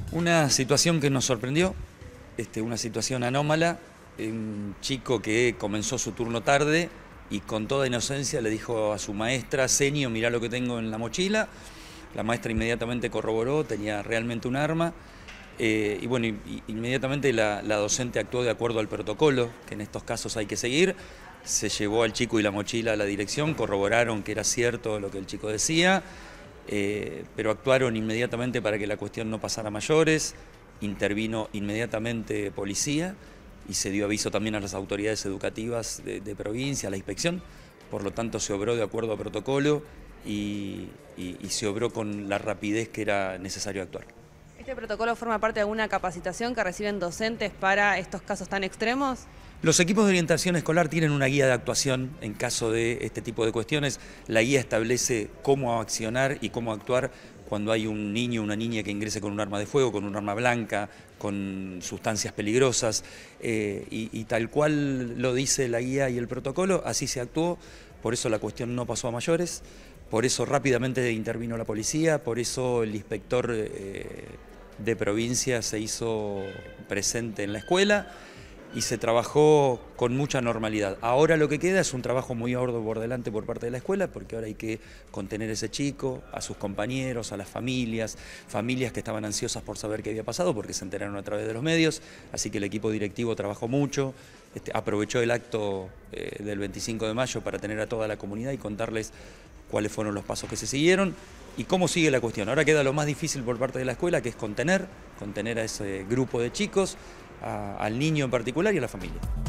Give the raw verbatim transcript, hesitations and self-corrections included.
Una situación que nos sorprendió, este, una situación anómala, un chico que comenzó su turno tarde y con toda inocencia le dijo a su maestra: "Senio, mirá lo que tengo en la mochila". La maestra inmediatamente corroboró, tenía realmente un arma, eh, y bueno, y, inmediatamente la, la docente actuó de acuerdo al protocolo, que en estos casos hay que seguir. Se llevó al chico y la mochila a la dirección, corroboraron que era cierto lo que el chico decía, eh, pero actuaron inmediatamente para que la cuestión no pasara a mayores. Intervino inmediatamente policía y se dio aviso también a las autoridades educativas de, de provincia, a la inspección. Por lo tanto, se obró de acuerdo a protocolo y, y, y se obró con la rapidez que era necesario actuar. ¿Este protocolo forma parte de alguna capacitación que reciben docentes para estos casos tan extremos? Los equipos de orientación escolar tienen una guía de actuación en caso de este tipo de cuestiones. La guía establece cómo accionar y cómo actuar cuando hay un niño o una niña que ingrese con un arma de fuego, con un arma blanca, con sustancias peligrosas, eh, y, y tal cual lo dice la guía y el protocolo, así se actuó. Por eso la cuestión no pasó a mayores, por eso rápidamente intervino la policía, por eso el inspector eh, de provincia se hizo presente en la escuela y se trabajó con mucha normalidad. Ahora lo que queda es un trabajo muy arduo por delante por parte de la escuela, porque ahora hay que contener a ese chico, a sus compañeros, a las familias, familias que estaban ansiosas por saber qué había pasado porque se enteraron a través de los medios, así que el equipo directivo trabajó mucho, este, aprovechó el acto eh, del veinticinco de mayo para tener a toda la comunidad y contarles cuáles fueron los pasos que se siguieron y cómo sigue la cuestión. Ahora queda lo más difícil por parte de la escuela, que es contener, contener a ese grupo de chicos, A, al niño en particular y a la familia.